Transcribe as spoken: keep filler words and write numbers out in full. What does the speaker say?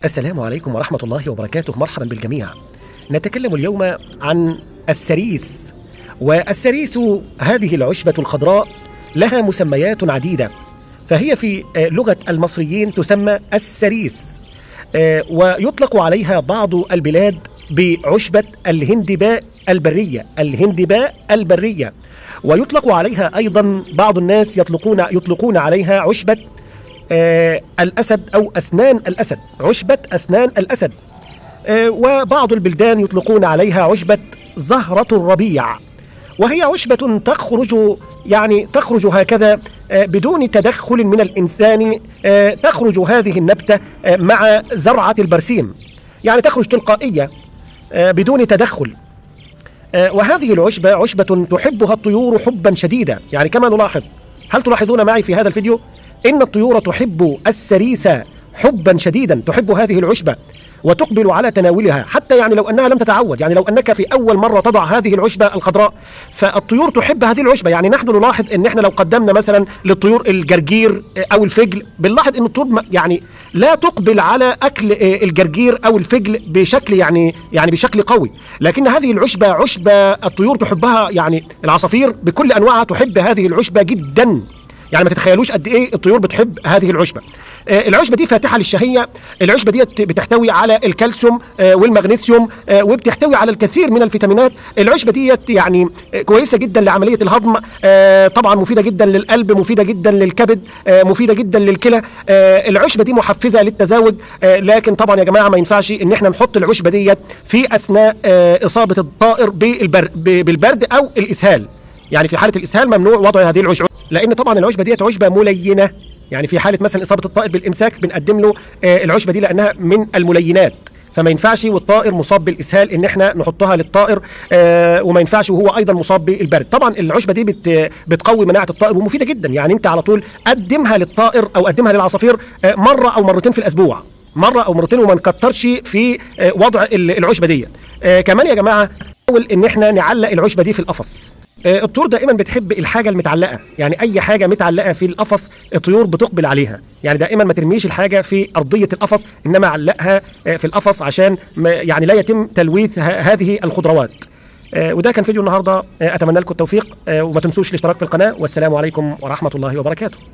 السلام عليكم ورحمة الله وبركاته. مرحبا بالجميع. نتكلم اليوم عن السريس. والسريس هذه العشبة الخضراء لها مسميات عديدة، فهي في لغة المصريين تسمى السريس، ويطلق عليها بعض البلاد بعشبة الهندباء البرية الهندباء البرية ويطلق عليها أيضا بعض الناس يطلقون يطلقون عليها عشبة آه الأسد أو أسنان الأسد عشبة أسنان الأسد. آه وبعض البلدان يطلقون عليها عشبة زهرة الربيع، وهي عشبة تخرج يعني تخرج هكذا آه بدون تدخل من الإنسان. آه تخرج هذه النبتة آه مع زرعة البرسيم، يعني تخرج تلقائية آه بدون تدخل. آه وهذه العشبة عشبة تحبها الطيور حبا شديدا، يعني كما نلاحظ. هل تلاحظون معي في هذا الفيديو إن الطيور تحب السريس حبا شديدا، تحب هذه العشبة وتقبل على تناولها، حتى يعني لو أنها لم تتعود، يعني لو أنك في أول مرة تضع هذه العشبة الخضراء فالطيور تحب هذه العشبة. يعني نحن نلاحظ أن احنا لو قدمنا مثلا للطيور الجرجير أو الفجل بنلاحظ أن الطيور يعني لا تقبل على أكل الجرجير أو الفجل بشكل يعني يعني بشكل قوي، لكن هذه العشبة عشبة الطيور تحبها. يعني العصافير بكل أنواعها تحب هذه العشبة جدا، يعني ما تتخيلوش قد ايه الطيور بتحب هذه العشبه. آه العشبه دي فاتحه للشهيه، العشبه دي بتحتوي على الكالسيوم آه والمغنيسيوم آه وبتحتوي على الكثير من الفيتامينات. العشبه دي يعني آه كويسه جدا لعمليه الهضم، آه طبعا مفيده جدا للقلب، مفيده جدا للكبد، آه مفيده جدا للكلى. آه العشبه دي محفزه للتزاوج، آه لكن طبعا يا جماعه ما ينفعش ان احنا نحط العشبه دي في اثناء آه اصابه الطائر بالبرد او الاسهال. يعني في حاله الاسهال ممنوع وضع هذه العشبه، لان طبعا العشبه ديت عشبه ملينه. يعني في حاله مثلا اصابه الطائر بالامساك بنقدم له آه العشبه دي لانها من الملينات، فما ينفعش والطائر مصاب بالاسهال ان احنا نحطها للطائر، آه وما ينفعش وهو ايضا مصاب بالبرد. طبعا العشبه دي بت بتقوي مناعه الطائر ومفيده جدا، يعني انت على طول قدمها للطائر او قدمها للعصافير آه مره او مرتين في الاسبوع، مره او مرتين، وما نكترش في آه وضع العشبه دي. آه كمان يا جماعه نحاول ان احنا نعلق العشبه دي في القفص. الطيور دائما بتحب الحاجه المتعلقه، يعني اي حاجه متعلقه في القفص الطيور بتقبل عليها. يعني دائما ما ترميش الحاجه في ارضيه القفص، انما علقها في القفص عشان يعني لا يتم تلويث هذه الخضروات. وده كان فيديو النهارده، اتمنى لكم التوفيق، وما تنسوش الاشتراك في القناه، والسلام عليكم ورحمه الله وبركاته.